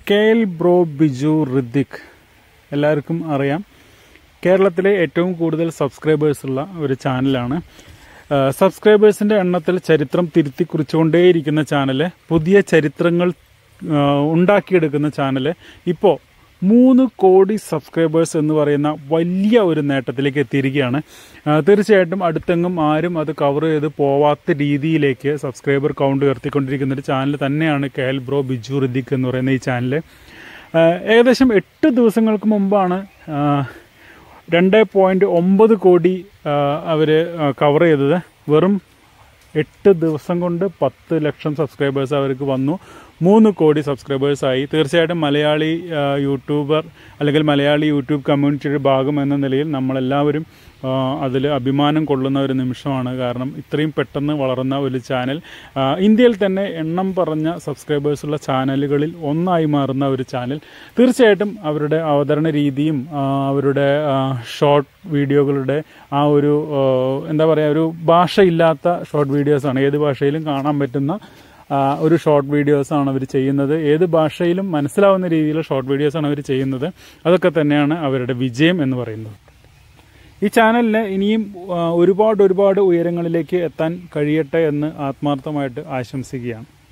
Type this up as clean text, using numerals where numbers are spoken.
KL bro Biju Hrithik എല്ലാവർക്കും അറിയാം. കേരളത്തിലെ ഏറ്റവും കൂടുതൽ സബ്സ്ക്രൈബേഴ്സ് ഉള്ള ഒരു ചാനലാണ്. സബ്സ്ക്രൈബേഴ്സിന്റെ എണ്ണത്തിൽ ചരിത്രം തിരുത്തി കുറിച്ചുകൊണ്ടേയിരിക്കുന്ന ചാനല്, പുതിയ ചരിത്രങ്ങൾ ഉണ്ടാക്കിയെടുക്കുന്ന ചാനല് ഇപ്പോൾ 3 കോടി സബ്സ്ക്രൈബേഴ്സ് എന്ന് പറയുന്ന വലിയ ഒരു നേട്ടത്തിലേക്ക് എത്തിയിരിക്കുകയാണ്. തീർച്ചയായിട്ടും അടുത്തെങ്ങും ആരും അത് കവർ ചെയ്ത് പോവാത്ത രീതിയിലേക്ക് സബ്സ്ക്രൈബർ കൗണ്ട് ഉയർത്തിക്കൊണ്ടിരിക്കുന്ന ഒരു ചാനൽ തന്നെയാണ് കെഎൽ ബ്രോ ബിജു ഋതിക് എന്ന് പറയുന്ന ഈ ചാനൽ. ഏകദേശം 8 ദിവസങ്ങൾക്ക് മുമ്പാണ് 2.9 കോടി അവർ കവർ ചെയ്തത്. വെറും 8 ദിവസം കൊണ്ട് 10 ലക്ഷം സബ്സ്ക്രൈബേഴ്സ് അവർക്ക് വന്നു. 3 കോടി സബ്സ്ക്രൈബേഴ്സായി. തീർച്ചയായിട്ടും മലയാളി യൂട്യൂബർ അല്ലെങ്കിൽ മലയാളി യൂട്യൂബ് കമ്മ്യൂണിറ്റിയുടെ ഭാഗം എന്ന നിലയിൽ നമ്മളെല്ലാവരും അതിൽ അഭിമാനം കൊള്ളുന്ന ഒരു നിമിഷമാണ്. കാരണം ഇത്രയും പെട്ടെന്ന് വളർന്ന ഒരു ചാനൽ, ഇന്ത്യയിൽ തന്നെ എണ്ണം പറഞ്ഞ സബ്സ്ക്രൈബേഴ്സുള്ള ചാനലുകളിൽ ഒന്നായി മാറുന്ന ഒരു ചാനൽ. തീർച്ചയായിട്ടും അവരുടെ അവതരണ രീതിയും അവരുടെ ഷോർട്ട് വീഡിയോകളുടെ ആ ഒരു എന്താ പറയുക, ഒരു ഭാഷയില്ലാത്ത ഷോർട്ട് വീഡിയോസാണ്. ഏത് ഭാഷയിലും കാണാൻ പറ്റുന്ന ഒരു ഷോർട്ട് വീഡിയോസാണ് അവർ ചെയ്യുന്നത്. ഏത് ഭാഷയിലും മനസ്സിലാവുന്ന രീതിയിലുള്ള ഷോർട്ട് വീഡിയോസാണ് അവർ ചെയ്യുന്നത്. അതൊക്കെ തന്നെയാണ് അവരുടെ വിജയം എന്ന് പറയുന്നത്. ഈ ചാനലിന് ഇനിയും ഒരുപാട് ഉയരങ്ങളിലേക്ക് എത്താൻ കഴിയട്ടെ എന്ന് ആത്മാർത്ഥമായിട്ട് ആശംസിക്കുകയാണ്.